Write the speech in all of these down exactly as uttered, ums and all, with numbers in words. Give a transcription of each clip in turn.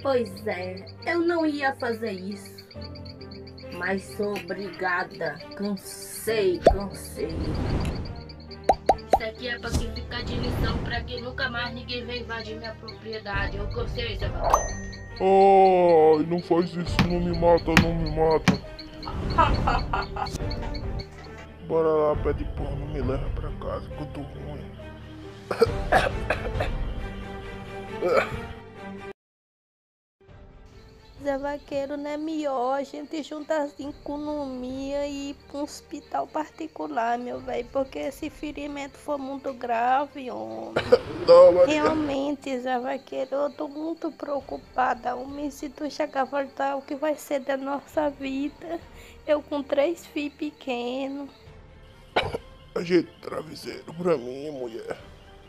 Pois é, eu não ia fazer isso, mas sou obrigada. Cansei, cansei. Isso aqui é pra que ficar de lição, pra que nunca mais ninguém venha invadir minha propriedade. Eu cansei, Zé Vaqueiro. Ai, não faz isso, não me mata, não me mata. Bora lá, pé de pano, me leva pra casa que eu tô ruim. Zé Vaqueiro, não é melhor a gente juntar as economia e ir para um hospital particular, meu velho, porque esse ferimento foi muito grave, homem. Não, Maria. Realmente, Zé Vaqueiro, eu tô muito preocupada, homem, se tu chegar a voltar, o que vai ser da nossa vida? Eu com três filhos pequenos. Ajeita o travesseiro pra mim, mulher.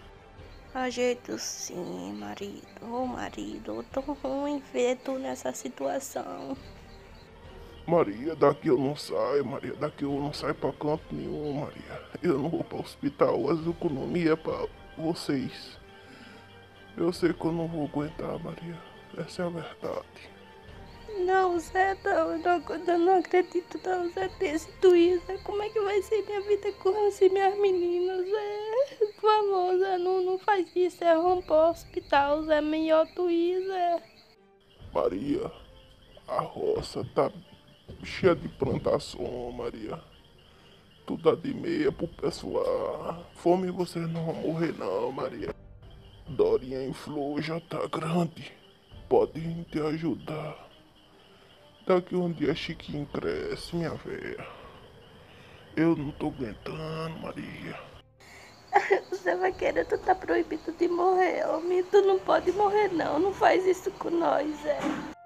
Ajeito sim, marido. Ô, marido, eu tô ruim ver tu nessa situação. Maria, daqui eu não saio, Maria. Daqui eu não saio pra canto nenhum, Maria. Eu não vou pra hospital. As economias é pra vocês. Eu sei que eu não vou aguentar, Maria. Essa é a verdade. Não, Zé, não, eu não, eu não acredito não, Zé, desse twist. Como é que vai ser minha vida com assim, minhas meninas, Zé? Por favor, Zé, não, não faz isso, é vamos pro hospital, Zé, melhor twist, Zé. Maria, a roça tá cheia de plantação, Maria. Tu dá de meia pro pessoal. Fome vocês não vão morrer não, Maria. Dorinha em flor já tá grande. Podem te ajudar. Daqui um dia Chiquinho cresce, minha velha. Eu não tô aguentando, Maria. Zé Vaqueiro, tu tá proibido de morrer, homem, tu não pode morrer não, não faz isso com nós, Zé.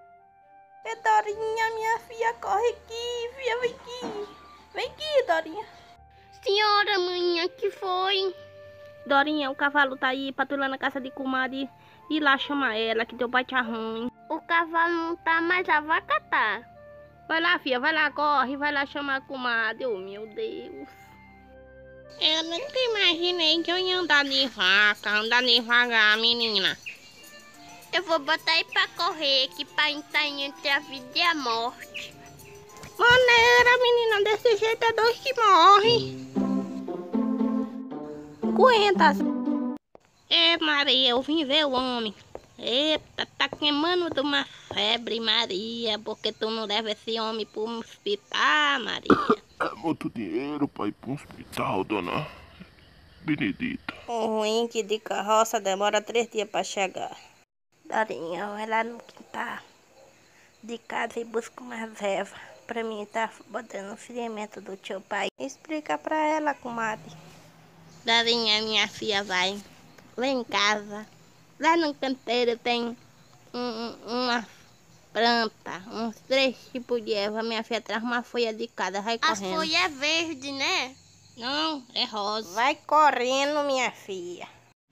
É Dorinha, minha filha, corre aqui, filha, vem aqui. Vem aqui, Dorinha. Senhora, mãe, que foi? Dorinha, o cavalo tá aí, patrulhando a casa de comadre. E lá chama ela, que teu pai tá ruim. O cavalo não tá, mas a vaca tá. Vai lá, filha, vai lá, corre, vai lá chamar a comadre. Oh, meu Deus. Eu nunca imaginei que eu ia andar de vaca, andar devagar, menina. Eu vou botar aí pra correr, que pra entrar entre a vida e a morte. Maneira, menina, desse jeito é dois que morrem. Aguenta. É, Maria, eu vim ver o homem. Eita, tá queimando de uma febre, Maria, porque tu não leva esse homem pro hospital, Maria. É muito dinheiro pra ir pro hospital, dona Benedita. O ruim que de carroça demora três dias pra chegar. Dorinha, vai lá no quintal de casa e busca uma erva pra mim tá botando o ferimento do teu pai. Explica pra ela, comadre. Darinha, minha filha, vai lá em casa. Lá no canteiro tem um, um, uma planta, uns três tipos de erva. Minha filha traz uma folha de cada, vai correndo. As folhas é verde, né? Não, é rosa. Vai correndo, minha filha.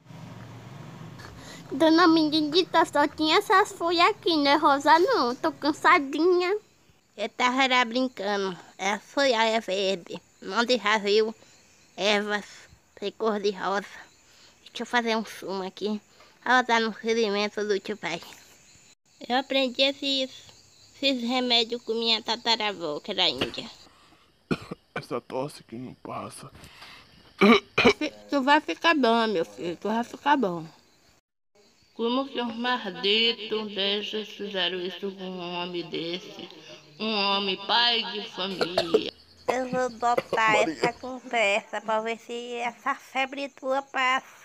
Dona Benedita, só tinha essas folhas aqui, não é rosa não. Tô cansadinha. Eu tava era brincando. A folha é verde. Onde já viu ervas de cor de rosa. Deixa eu fazer um sumo aqui. Ela tá no ferimento do tio pai. Eu aprendi esses, esses remédios com minha tataravó, que era índia. Essa tosse que não passa. Tu vai ficar bom, meu filho. Tu vai ficar bom. Como que os malditos desses fizeram isso com um homem desse? Um homem pai de família. Eu vou botar Maria. essa conversa pra ver se essa febre tua passa.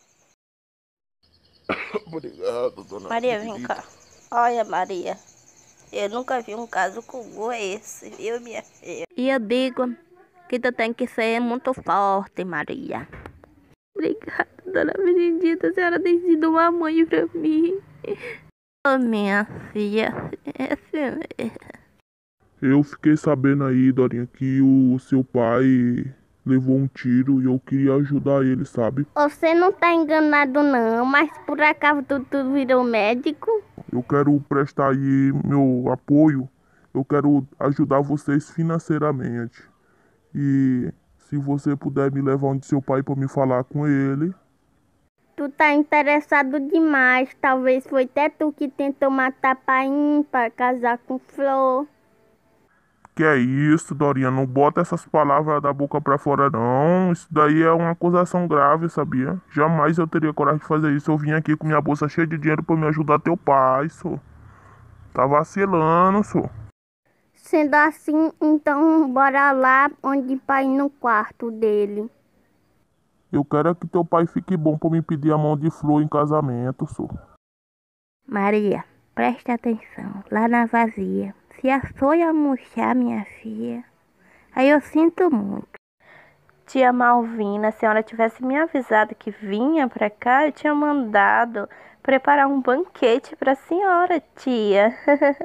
Obrigado, dona Maria, Benedita. vem cá. Olha, Maria, eu nunca vi um caso como esse, viu, minha filha? E eu digo que tu tem que ser muito forte, Maria. Obrigada, dona Benedita, a senhora tem sido uma mãe pra mim. Oh, minha filha, é assim mesmo. Eu fiquei sabendo aí, Dorinha, que o seu pai levou um tiro e eu queria ajudar ele, sabe? Você não tá enganado não, mas por acaso tu, tu virou médico? Eu quero prestar aí meu apoio. Eu quero ajudar vocês financeiramente. E se você puder me levar onde seu pai para me falar com ele. Tu Tu tá interessado demais. Talvez foi até tu que tentou matar Painho pra casar com Flor. Que é isso, Dorinha? Não bota essas palavras da boca pra fora, não. Isso daí é uma acusação grave, sabia? Jamais eu teria coragem de fazer isso. Eu vim aqui com minha bolsa cheia de dinheiro pra me ajudar teu pai, só. Tá vacilando, só. Sendo assim, então bora lá onde pai no quarto dele. Eu quero é que teu pai fique bom pra me pedir a mão de Flor em casamento, só. Maria, preste atenção. Lá na vazia. Se a Sônia murchar, minha filha, aí eu sinto muito. Tia Malvina, se a senhora tivesse me avisado que vinha pra cá, eu tinha mandado preparar um banquete pra senhora, tia.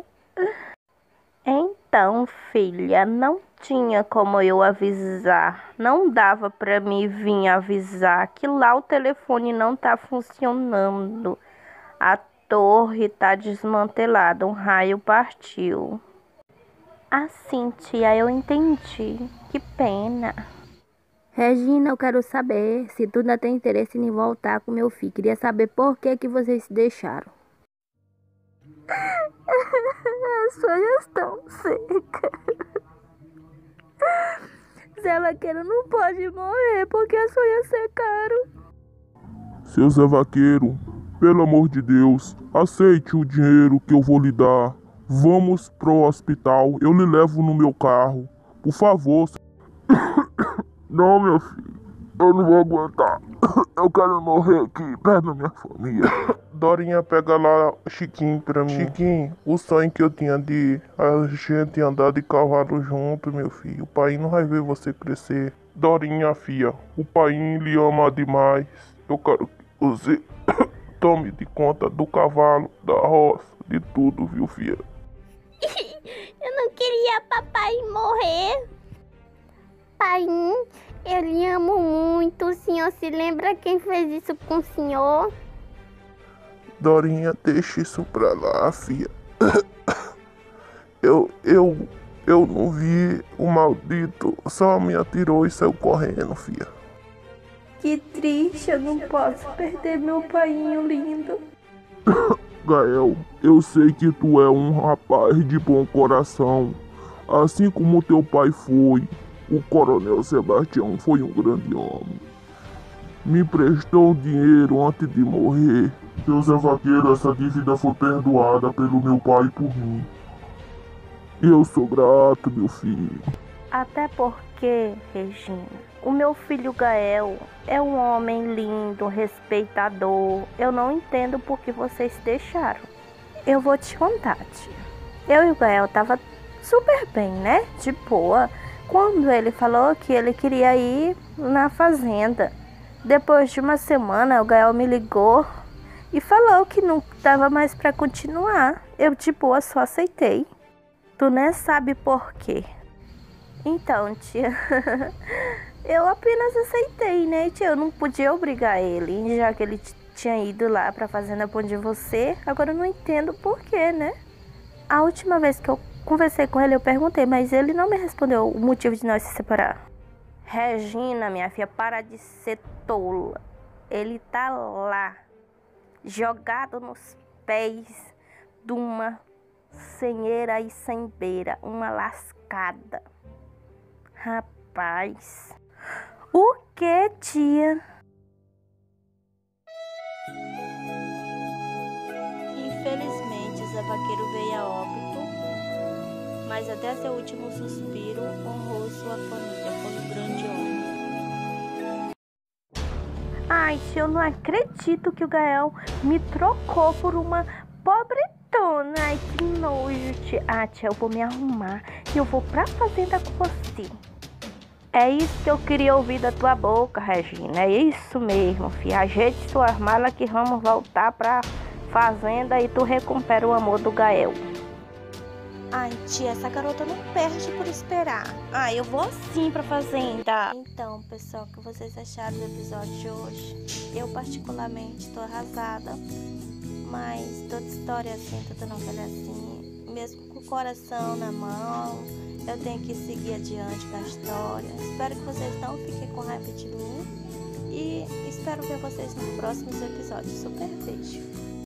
Então, filha, não tinha como eu avisar. Não dava pra mim vir avisar que lá o telefone não tá funcionando. A torre tá desmantelada, um raio partiu. Assim, tia, eu entendi. Que pena. Regina, eu quero saber se tu ainda tem interesse em voltar com meu filho. Queria saber por que que vocês se deixaram. As folhas estão secas. Zé Vaqueiro não pode morrer porque as folhas secaram. Seu Zé Vaqueiro, pelo amor de Deus, aceite o dinheiro que eu vou lhe dar. Vamos pro hospital, eu lhe levo no meu carro. Por favor. Não, meu filho, eu não vou aguentar. Eu quero morrer aqui, perto da minha família. Dorinha, pega lá Chiquinho pra mim. Chiquinho, o sonho que eu tinha de a gente andar de cavalo junto, meu filho. O pai não vai ver você crescer. Dorinha, filha, o pai lhe ama demais. Eu quero que você tome de conta do cavalo, da roça, de tudo, viu, filha? Eu não queria papai morrer. Pai, eu lhe amo muito. O senhor se lembra quem fez isso com o senhor? Dorinha, deixa isso pra lá, filha. Eu, eu, eu não vi o maldito. Só me atirou e saiu correndo, filha. Que triste, eu não posso perder meu painho lindo. Gael, eu sei que tu é um rapaz de bom coração. Assim como teu pai foi. O Coronel Sebastião foi um grande homem. Me prestou dinheiro antes de morrer. Seu Zé Vaqueiro, essa dívida foi perdoada pelo meu pai e por mim. Eu sou grato, meu filho. Até porque, Regina, o meu filho Gael é um homem lindo, respeitador. Eu não entendo por que vocês deixaram. Eu vou te contar, tia. Eu e o Gael tava super bem, né? De boa. Quando ele falou que ele queria ir na fazenda. Depois de uma semana, o Gael me ligou e falou que não dava mais pra continuar. Eu, de boa, só aceitei. Tu nem sabe por quê. Então, tia, eu apenas aceitei, né, tia? Eu não podia obrigar ele, já que ele tinha ido lá pra fazenda por onde você. Agora eu não entendo por quê, né? A última vez que eu conversei com ele, eu perguntei, mas ele não me respondeu o motivo de nós se separar. Regina, minha filha, para de ser tola. Ele tá lá, jogado nos pés de uma senheira e sem beira, uma lascada. Rapaz, o que, tia? Infelizmente, Zé Vaqueiro veio a óbito, mas até seu último suspiro honrou sua família, foi um grande homem. Ai, tia, eu não acredito que o Gael me trocou por uma pobretona. Ai, que nojo, tia. Ah, tia, eu vou me arrumar e eu vou pra fazenda com você. É isso que eu queria ouvir da tua boca, Regina. É isso mesmo, filha. Ajeite suas malas que vamos voltar pra fazenda e tu recupera o amor do Gael. Ai, tia, essa garota não perde por esperar. Ah, eu vou sim pra fazenda. Então, pessoal, o que vocês acharam do episódio de hoje? Eu, particularmente, tô arrasada. Mas toda história assim, toda novela assim, mesmo com o coração na mão, eu tenho que seguir adiante com a história. Espero que vocês não fiquem com raiva de mim E espero ver vocês nos próximos episódios. Super beijo!